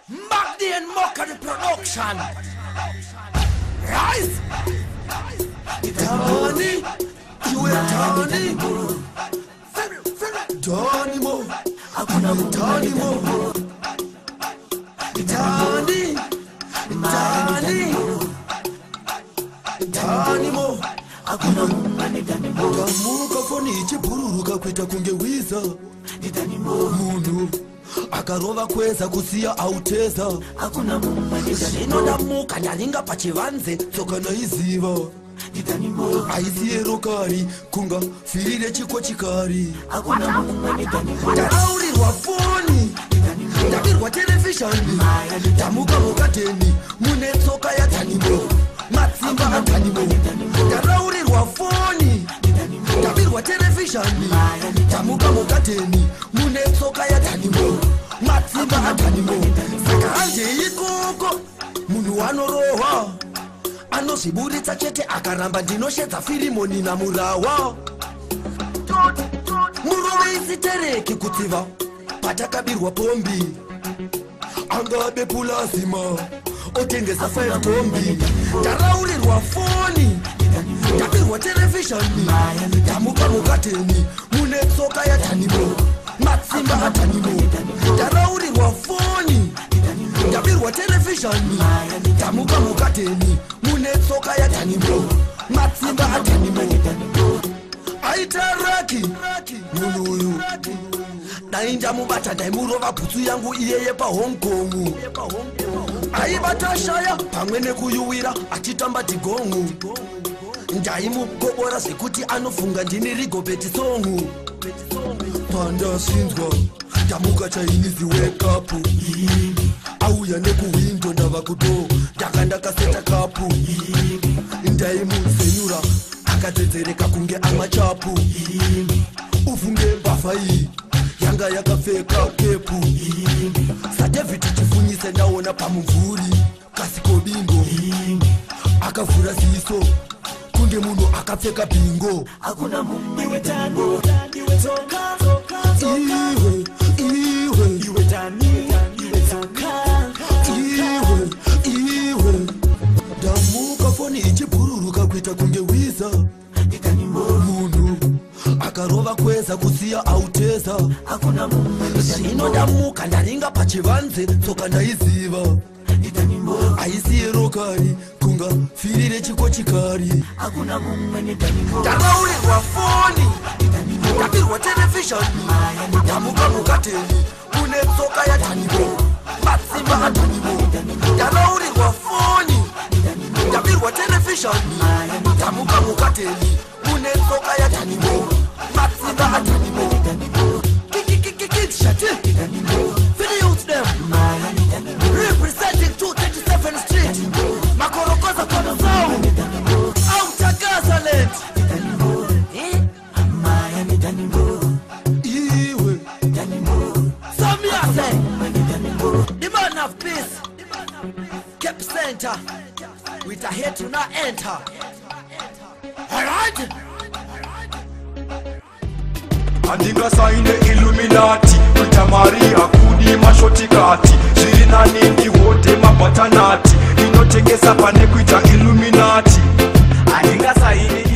Magdi and Mockery Production. Rise! Tony, you and Tony. Tony Mo, Tony Mo. Tony, Tony Mo. Kamuka foni chipururuka kuita kunge wiza. Munhu akarova kweza kusiya auteza. Zvinodamuka nyaringa pachivanze tsoka naiziva. Aisiye rokari kunga firire chiko chikari. Taraurirwa foni, tabirwa televisheni, tamuka mukateni mune tsoka yatanimo, matsimba atanimo. Taraurirwa foni, tabirwa televisheni, tamuka mukateni mune tsoka yatanimo, matsimba atanimo. Saka anje ikoko munhu wanorohwa, anozviburitsa chete akaramba ndinoshedza firimoni namurawa. Murume isitereki kutsiva patakabirwa pombi, angabe pulazima otengesa 5 tombi. Taraurirwa foni, tabirwa televisheni, tamuka mukateni mune tsoka yatanimo, matsimba atanimo. Taraurirwa foni, tabirwa televisheni, tamuka mukateni mune tsoka yatanimo, matsimba atanimo. Aitaraki munhu uyu dai ndamubata ndaimurova bhutsu yangu iyeye paHong Kong. Aibata shaya pamwe nekuyuwira achitamba dhigongu. Ndaimukobora zvekuti anofunga ndini Rigobert Song. Pandasinzwa ndamuka Chinese wake up, auya nekuwindo ndava kudo ndakaseta kapu. Ndaimuzenyura akadzedzereka kunge amachapu. Ufunge mbavha yanga yakapfeka kepu. SaDavid chifunyise ndaona pamumvuri Kasiko bingo. Akavhura ziso kunge munhu akapfeka bingo. Hakuna mumwe tango, iwe tsoka, iwe tani, iwe tsoka, iwe. Ndamuka foni ichibururuka kuita kunge wiza. Munhu akarova kweza kusiya auteza. Zvinodamuka ndaringa pachivanze tsoka ndaiziva. Aisiye rokari kunga firire chiko chikari. Taraurirwa foni, tabirwa televisheni, tamuka mukateni mune tsoka yatanimo, matsimba atanimo. Taraurirwa foni, tabirwa televisheni, tamuka mukateni mune tsoka yatanimo, matsimba atanimo. Shut videos them representing 237th Street, Makorokoza Kona Sound, Outer Gazalet. Iwe Samia say the man of peace, Cape Center with a head to not enter. Alright? Andinga saine Illuminati, Rita Maria kudi mashoti kati, Shirina nindi wote mabatanati, inotengesa pane kuita Illuminati. Andinga saine